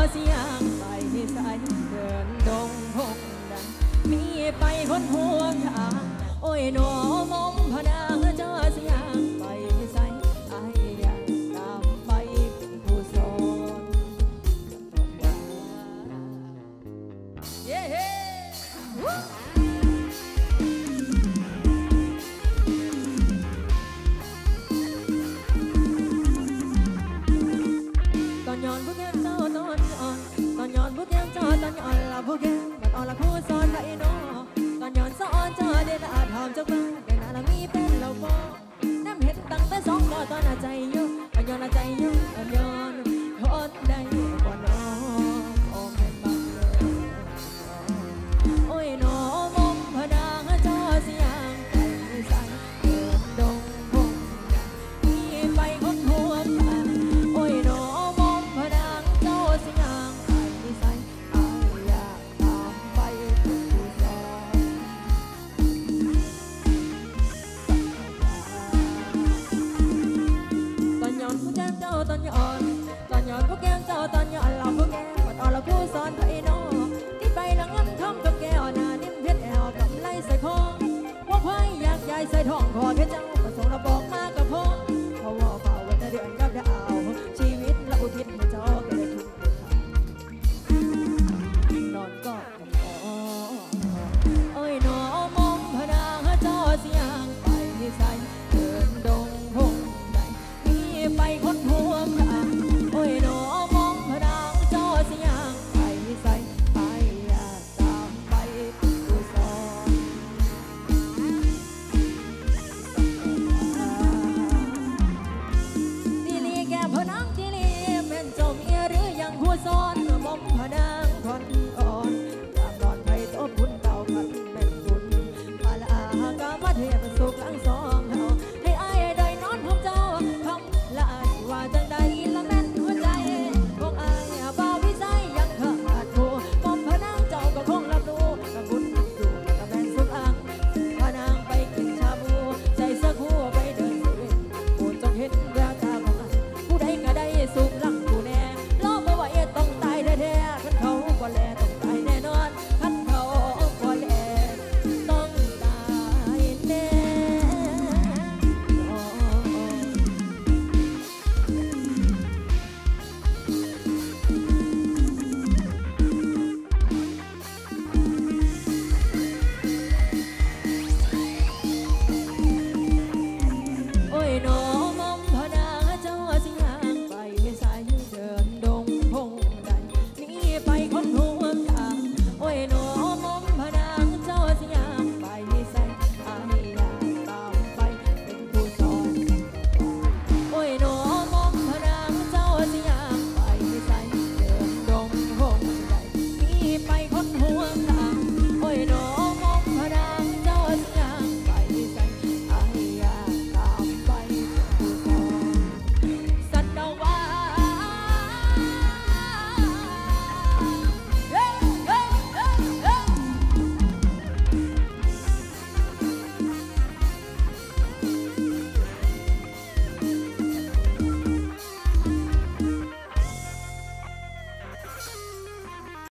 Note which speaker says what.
Speaker 1: เสียงไปใส่เดินดงพงดังมีไปคนห่วงทางโอ้ยหนอมอมพนางเจ้าเสียงไปใส่ไอ้อยากตามไปเป็นผู้สอนเย้ตอนย้อนผู้แก่เจ้าตอนอ่อนตอนย้อนผู้แก่เจ้าตอนย้อนละผู้แก่บัดอ่อนละผู้สอนไปน้อตอนย้อนสอนเจ้าเด็ดอาถามเจ้าบ้านเด็ดอามีเป็นเราบ่น้ำเห็ดตั้งแต่สองบ่ตอนใจยุ่งตอนย้อนใจยุ่งตอนย้อนทนได้